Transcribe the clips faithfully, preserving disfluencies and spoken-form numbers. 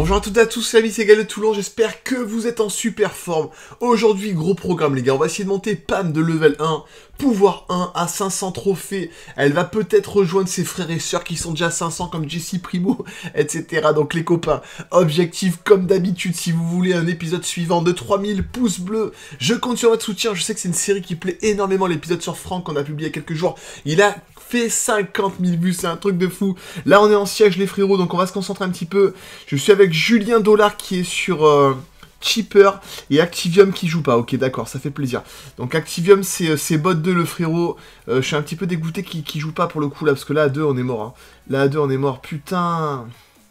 Bonjour à toutes et à tous, c'est l'ami Segal de Toulon, j'espère que vous êtes en super forme. Aujourd'hui, gros programme les gars, on va essayer de monter Pam de level un, pouvoir un à cinq cents trophées. Elle va peut-être rejoindre ses frères et sœurs qui sont déjà à cinq cents comme Jessie Primo, et cetera. Donc les copains, objectif comme d'habitude, si vous voulez un épisode suivant de trois mille pouces bleus, je compte sur votre soutien. Je sais que c'est une série qui plaît énormément, l'épisode sur Franck qu'on a publié il y a quelques jours. Il a fait cinquante mille vues, c'est un truc de fou. Là on est en siège les frérots, donc on va se concentrer un petit peu. Je suis avec Julien Dollar qui est sur euh, Cheaper et Activium qui joue pas. Ok d'accord, ça fait plaisir. Donc Activium c'est c'est bot deux le frérot. Euh, je suis un petit peu dégoûté qu'il qu'il joue pas pour le coup là, parce que là à deux on est mort. Hein. Là à deux on est mort, putain.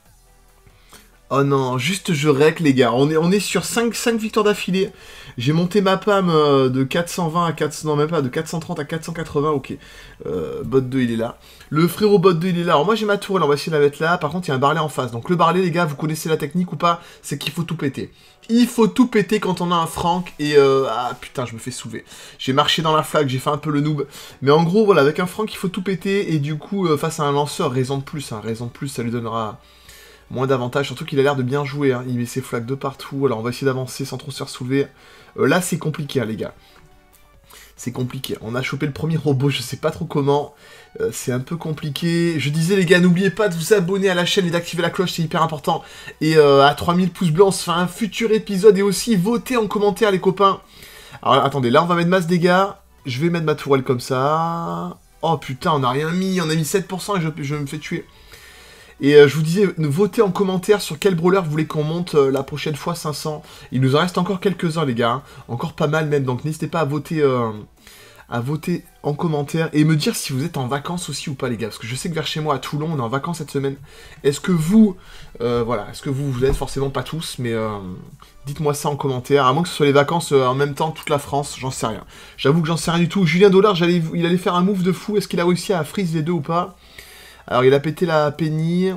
Oh non, juste je rec les gars, on est, on est sur cinq, cinq victoires d'affilée. J'ai monté ma P A M euh, de quatre cent vingt à quatre cents, non même pas, de quatre cent trente à quatre cent quatre-vingts, ok. Euh, bot deux il est là. Le frérot bot deux il est là. Alors moi j'ai ma tourelle, on va essayer de la mettre là. Par contre il y a un barlet en face. Donc le barlet les gars, vous connaissez la technique ou pas? C'est qu'il faut tout péter. Il faut tout péter quand on a un Franck et euh, ah putain je me fais soulever. J'ai marché dans la flaque, j'ai fait un peu le noob. Mais en gros voilà, avec un Franck il faut tout péter. Et du coup euh, face à un lanceur, raison de plus, hein, raison de plus ça lui donnera moins d'avantages, surtout qu'il a l'air de bien jouer, hein. Il met ses flaques de partout, alors on va essayer d'avancer sans trop se faire soulever. Euh, là c'est compliqué hein, les gars. C'est compliqué, on a chopé le premier robot, je sais pas trop comment, euh, c'est un peu compliqué. Je disais les gars, n'oubliez pas de vous abonner à la chaîne et d'activer la cloche, c'est hyper important. Et euh, à trois mille pouces bleus, on se fait un futur épisode, et aussi votez en commentaire les copains. Alors attendez, là on va mettre masse dégâts, je vais mettre ma tourelle comme ça. Oh putain, on a rien mis, on a mis sept pour cent et je, je me fais tuer. Et euh, je vous disais, votez en commentaire sur quel brawler vous voulez qu'on monte euh, la prochaine fois cinq cents. Il nous en reste encore quelques-uns les gars, hein. Encore pas mal même, donc n'hésitez pas à voter, euh, à voter en commentaire. Et me dire si vous êtes en vacances aussi ou pas les gars, parce que je sais que vers chez moi à Toulon, on est en vacances cette semaine. Est-ce que vous, euh, voilà, est-ce que vous, vous êtes forcément pas tous, mais euh, dites-moi ça en commentaire, à moins que ce soit les vacances euh, en même temps toute la France, j'en sais rien. J'avoue que j'en sais rien du tout. Julien Dollar, il allait faire un move de fou, est-ce qu'il a réussi à freeze les deux ou pas? Alors, il a pété la Penny.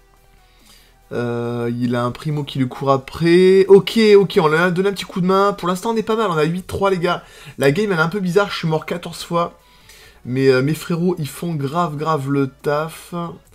Euh, il a un Primo qui lui court après. Ok, ok, on lui a donné un petit coup de main. Pour l'instant, on est pas mal. On a huit trois, les gars. La game, elle est un peu bizarre. Je suis mort quatorze fois. Mais euh, mes frérots, ils font grave, grave le taf.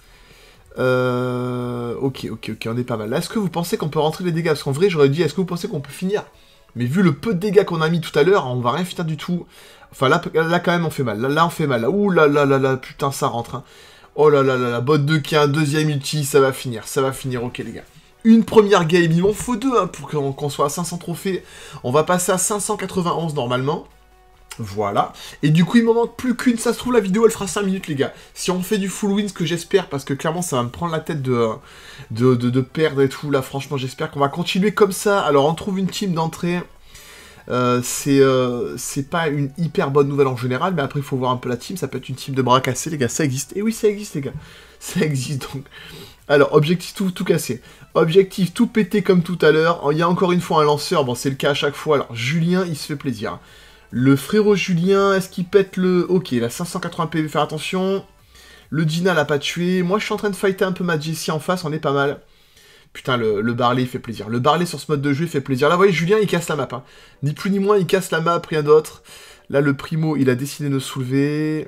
Euh, ok, ok, ok, on est pas mal. Là, est-ce que vous pensez qu'on peut rentrer les dégâts? Parce qu'en vrai, j'aurais dit, est-ce que vous pensez qu'on peut finir? Mais vu le peu de dégâts qu'on a mis tout à l'heure, on va rien finir du tout. Enfin, là, là, quand même, on fait mal. Là, là on fait mal. Ouh là là là là, putain, ça rentre, hein. Oh là là là là, bot deux qui a un deuxième ulti, ça va finir, ça va finir, ok les gars. Une première game, il m'en faut deux hein, pour qu'on qu'on soit à cinq cents trophées. On va passer à cinq cent quatre-vingt-onze normalement. Voilà. Et du coup, il m'en manque plus qu'une, ça se trouve la vidéo elle fera cinq minutes les gars. Si on fait du full win, ce que j'espère, parce que clairement ça va me prendre la tête de, de, de, de perdre et tout, là franchement j'espère qu'on va continuer comme ça. Alors on trouve une team d'entrée. Euh, c'est euh, c'est pas une hyper bonne nouvelle en général, mais après il faut voir un peu la team, ça peut être une team de bras cassés les gars, ça existe, et oui ça existe les gars, ça existe donc. Alors objectif tout, tout casser, objectif tout péter comme tout à l'heure, il y a encore une fois un lanceur, bon c'est le cas à chaque fois, alors Julien il se fait plaisir. Le frérot Julien, est-ce qu'il pète le... Ok, il a cinq cent quatre-vingts P V, faire attention, le Dina l'a pas tué, moi je suis en train de fighter un peu ma Jessie en face, on est pas mal. Putain, le, le Barley, il fait plaisir. Le Barley sur ce mode de jeu, il fait plaisir. Là, vous voyez, Julien, il casse la map. Hein. Ni plus ni moins, il casse la map, rien d'autre. Là, le Primo, il a décidé de nous soulever.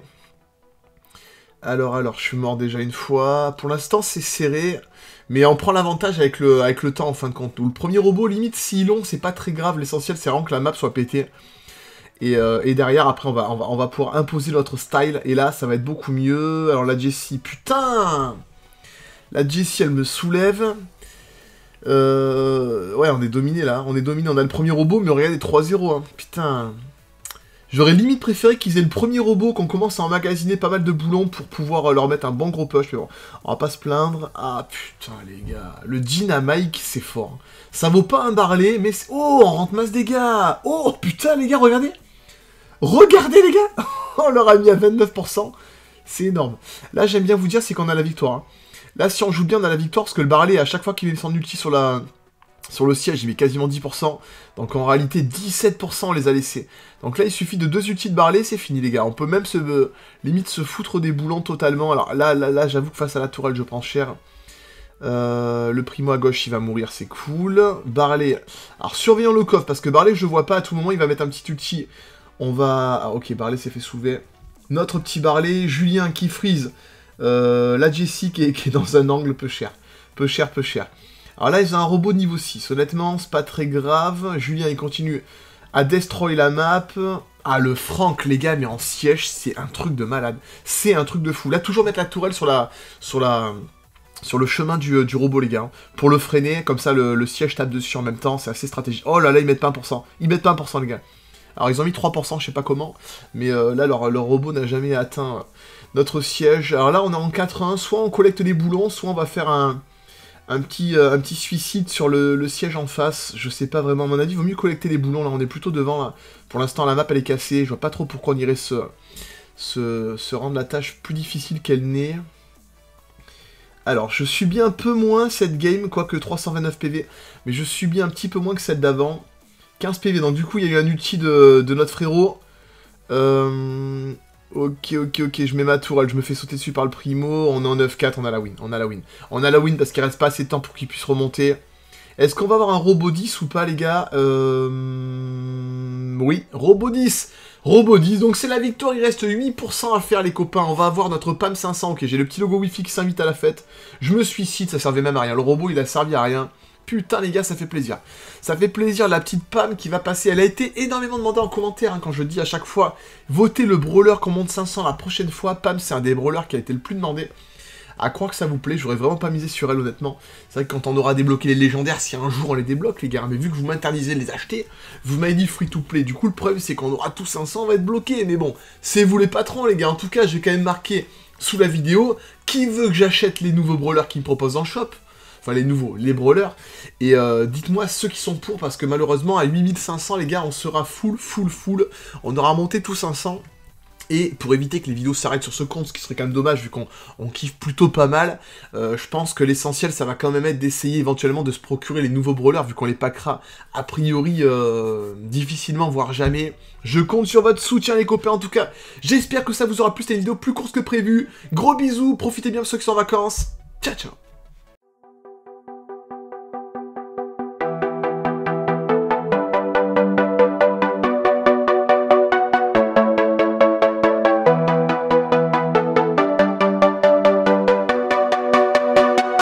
Alors, alors, je suis mort déjà une fois. Pour l'instant, c'est serré. Mais on prend l'avantage avec le, avec le temps, en fin de compte. Le premier robot, limite, si long, c'est pas très grave. L'essentiel, c'est vraiment que la map soit pétée. Et, euh, et derrière, après, on va, on, va, on va pouvoir imposer notre style. Et là, ça va être beaucoup mieux. Alors, la Jessie, putain! La Jessie, elle me soulève. Euh... Ouais, on est dominé là, on est dominé, on a le premier robot, mais regardez, trois zéro, hein. Putain. J'aurais limite préféré qu'ils aient le premier robot, qu'on commence à emmagasiner pas mal de boulons pour pouvoir euh, leur mettre un bon gros push, mais bon, on va pas se plaindre. Ah putain les gars, le Dynamite, c'est fort. Ça vaut pas un Barley, mais c'est... Oh, on rentre masse dégâts. Oh putain les gars, regardez. Regardez les gars. On leur a mis à vingt-neuf pour cent, c'est énorme. Là, j'aime bien vous dire, c'est qu'on a la victoire, hein. Là, si on joue bien, on a la victoire, parce que le Barley, à chaque fois qu'il est son ulti sur, la... sur le siège, il met quasiment dix pour cent. Donc en réalité, dix-sept pour cent on les a laissés. Donc là, il suffit de deux ultis de Barley, c'est fini, les gars. On peut même se euh, limite se foutre des boulons totalement. Alors là, là, là j'avoue que face à la tourelle, je prends cher. Euh, le Primo à gauche, il va mourir, c'est cool. Barley. Alors, surveillons le coffre, parce que Barley, je vois pas, à tout moment, il va mettre un petit ulti. On va... Ah, ok, Barley s'est fait soulever. Notre petit Barley, Julien qui freeze. Euh, la Jessie qui est, qui est dans un angle peu cher. Peu cher, peu cher. Alors là, ils ont un robot niveau six. Honnêtement, c'est pas très grave. Julien, il continue à destroy la map. Ah, le Franck, les gars, mais en siège, c'est un truc de malade. C'est un truc de fou. Là, toujours mettre la tourelle sur la... sur la... sur le chemin du, du robot, les gars. Hein, pour le freiner, comme ça, le, le siège tape dessus en même temps. C'est assez stratégique. Oh là là, ils mettent pas un pour cent. Ils mettent pas un pour cent, les gars. Alors, ils ont mis trois pour cent, je sais pas comment. Mais euh, là, leur, leur robot n'a jamais atteint... notre siège. Alors là, on est en quatre un. Soit on collecte des boulons, soit on va faire un, un, petit, euh, un petit suicide sur le, le siège en face. Je sais pas vraiment. À mon avis, il vaut mieux collecter des boulons. Là, on est plutôt devant. Là. Pour l'instant, la map, elle est cassée. Je vois pas trop pourquoi on irait se, se, se rendre la tâche plus difficile qu'elle n'est. Alors, je subis un peu moins cette game, quoique trois cent vingt-neuf P V. Mais je subis un petit peu moins que celle d'avant. quinze P V. Donc, du coup, il y a eu un ulti de, de notre frérot. Euh... Ok, ok, ok, je mets ma tourelle, je me fais sauter dessus par le primo, on est en neuf quatre, on a la win, on a la win. On a la win parce qu'il reste pas assez de temps pour qu'il puisse remonter. Est-ce qu'on va avoir un robot dix ou pas, les gars? Euh... Oui, robot dix. Robot dix, donc c'est la victoire, il reste huit pour cent à faire, les copains. On va avoir notre P A M cinq cents, ok, j'ai le petit logo Wi-Fi qui s'invite à la fête. Je me suicide, ça servait même à rien. Le robot, il a servi à rien. Putain, les gars, ça fait plaisir. Ça fait plaisir, la petite P A M qui va passer. Elle a été énormément demandée en commentaire, hein, quand je dis à chaque fois, votez le brawler qu'on monte cinq cents la prochaine fois. P A M, c'est un des brawlers qui a été le plus demandé. À croire que ça vous plaît, j'aurais vraiment pas misé sur elle, honnêtement. C'est vrai que quand on aura débloqué les légendaires, si un jour on les débloque, les gars, mais vu que vous m'interdisez de les acheter, vous m'avez dit free to play. Du coup, le problème, c'est qu'on aura tous cinq cents, on va être bloqué. Mais bon, c'est vous les patrons, les gars. En tout cas, j'ai quand même marqué sous la vidéo qui veut que j'achète les nouveaux brawlers qu'ils me proposent dans le shop. Enfin, les nouveaux, les brawlers. Et euh, dites-moi ceux qui sont pour, parce que malheureusement, à huit mille cinq cents, les gars, on sera full, full, full. On aura monté tous cinq cents. Et pour éviter que les vidéos s'arrêtent sur ce compte, ce qui serait quand même dommage, vu qu'on on kiffe plutôt pas mal, euh, je pense que l'essentiel, ça va quand même être d'essayer éventuellement de se procurer les nouveaux brawlers, vu qu'on les packera a priori euh, difficilement, voire jamais. Je compte sur votre soutien, les copains, en tout cas. J'espère que ça vous aura plu, c'était une vidéo plus courte que prévu. Gros bisous, profitez bien de ceux qui sont en vacances. Ciao, ciao.